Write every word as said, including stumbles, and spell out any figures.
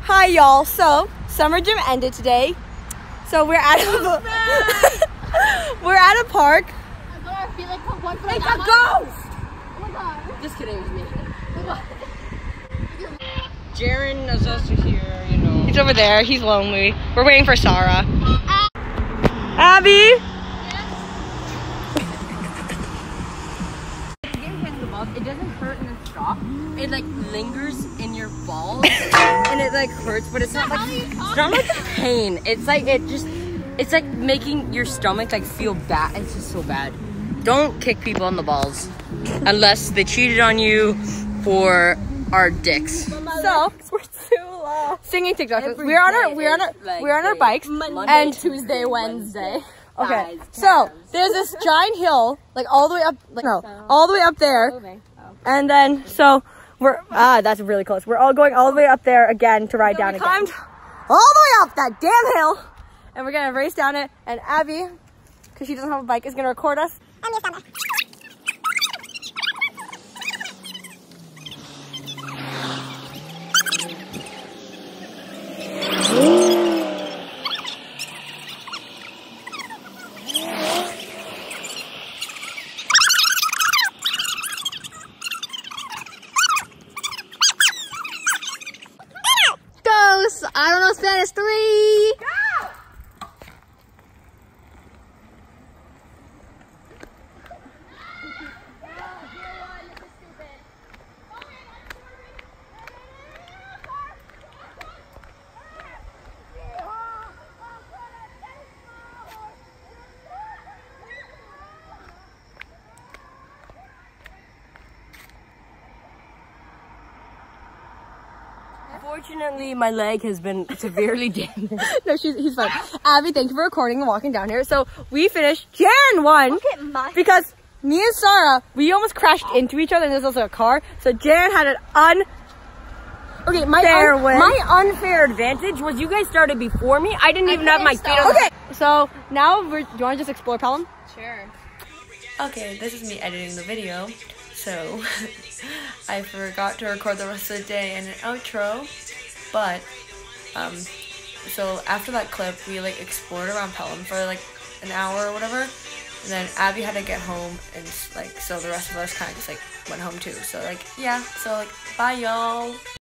Hi y'all. So summer gym ended today. So we're at a we're at a park. I feel like one for It's like, a ghost. Oh my god. Just kidding, it was me. Oh my god. Jaren is also here, you know. He's over there. He's lonely. We're waiting for Sarah. Abby. It doesn't hurt in the stop. It like lingers in your balls and it like hurts, but it's not like it's not like pain. It's like it just it's like making your stomach like feel bad. It's just so bad. Don't kick people in the balls unless they cheated on you or are dicks. So we're too low. Singing TikTok. We're on our we're on our like we're on our bikes Monday, and Tuesday, Wednesday. okay. So there's this giant hill, like all the way up, like no, all the way up there, and then so we're ah, that's really close. We're all going all the way up there again to ride down again. Climbed all the way up that damn hill, and we're gonna race down it. And Abby, because she doesn't have a bike, is gonna record us. I'm just down there. I don't know Spanish. Three. Go! Unfortunately, my leg has been severely damaged. No, she's he's fine. Abby, thank you for recording and walking down here. So we finished. Jaren won because me and Sarah, we almost crashed into each other, and there's also a car. So Jaren had an un. Okay, my Fair un win. my unfair advantage was you guys started before me. I didn't even have my feet on. Okay, so now we're. Do you want to just explore Pelham? Sure. Okay, this is me editing the video, so I forgot to record the rest of the day and an outro, but, um, so after that clip, we, like, explored around Pelham for, like, an hour or whatever, and then Abby had to get home, and, like, so the rest of us kind of just, like, went home too, so, like, yeah, so, like, bye, y'all.